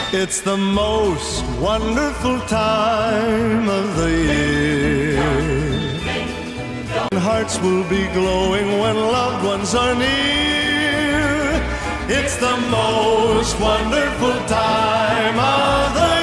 It's the most wonderful time of the year. Hearts will be glowing when loved ones are near. It's the most wonderful time of the year.